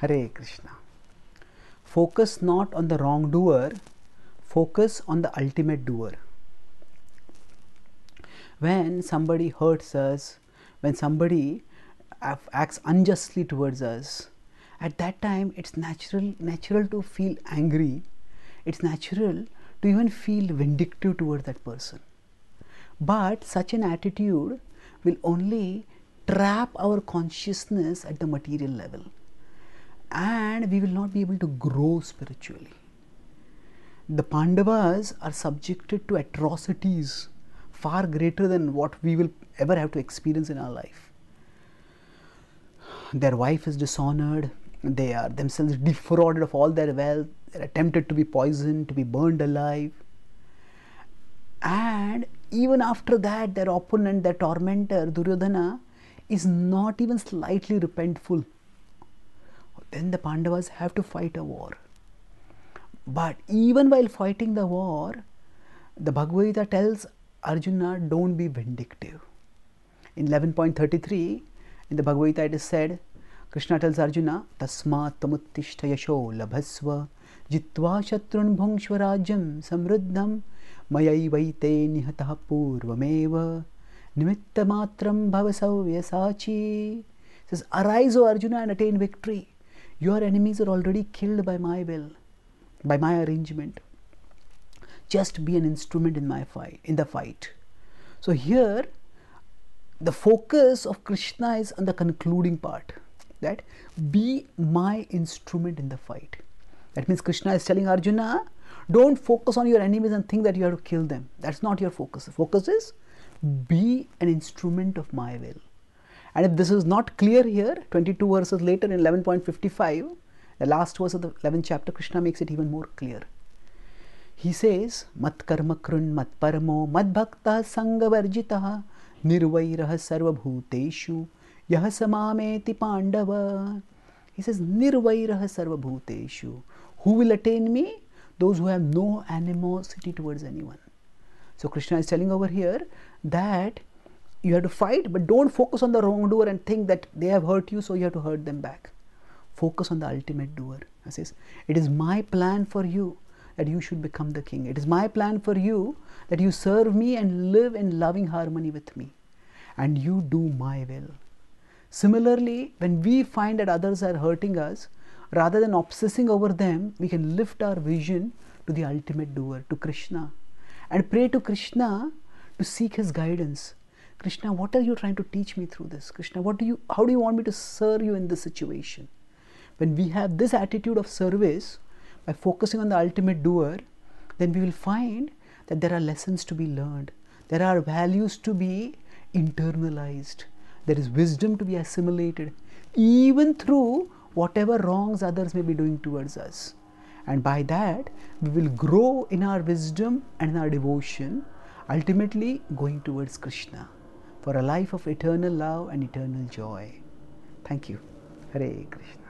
Hare Krishna. Focus not on the wrongdoer, focus on the ultimate doer. When somebody hurts us, when somebody acts unjustly towards us, at that time it's natural to feel angry. It's natural to even feel vindictive towards that person. But such an attitude will only trap our consciousness at the material level, and we will not be able to grow spiritually. The Pandavas are subjected to atrocities far greater than what we will ever have to experience in our life. Their wife is dishonored, they are themselves defrauded of all their wealth, they are attempted to be poisoned, to be burned alive, and even after that their opponent, their tormentor Duryodhana is not even slightly repentful. Then the Pandavas have to fight a war. But even while fighting the war, the Bhagavad Gita tells Arjuna, don't be vindictive. In 11.33, in the Bhagavad Gita it is said, Krishna tells Arjuna, Tasmat tamuttishta yasho labhasva jitva shatrun bhungshva rajyam samruddham mayaivaite nihatah purvameva nimitta matram bhavasavya sachi. Says, arise, O Arjuna, and attain victory. Your enemies are already killed by my will, by my arrangement. Just be an instrument in the fight. So here the focus of Krishna is on the concluding part, that be my instrument in the fight. That means Krishna is telling Arjuna, don't focus on your enemies and think that you have to kill them. That's not your focus. The focus is be an instrument of my will. And if this is not clear here, 22 verses later in 11.55, the last verse of the 11th chapter, Krishna makes it even more clear. He says, Mat karma krun mat paramo mat bhakta sanga varjitaha nirvairaha sarva bhuteshu yaha samameti pandava. He says, nirvairaha sarva bhuteshu. Who will attain me? Those who have no animosity towards anyone. So Krishna is telling over here that you have to fight, but don't focus on the wrongdoer and think that they have hurt you, so you have to hurt them back. Focus on the ultimate doer. He says, it is my plan for you that you should become the king. It is my plan for you that you serve me and live in loving harmony with me, and you do my will. Similarly, when we find that others are hurting us, rather than obsessing over them, we can lift our vision to the ultimate doer, to Krishna, and pray to Krishna to seek his guidance. Krishna, what are you trying to teach me through this? Krishna, how do you want me to serve you in this situation? When we have this attitude of service, by focusing on the ultimate doer, then we will find that there are lessons to be learned. There are values to be internalized. There is wisdom to be assimilated, even through whatever wrongs others may be doing towards us. And by that, we will grow in our wisdom and in our devotion, ultimately going towards Krishna, for a life of eternal love and eternal joy. Thank you. Hare Krishna.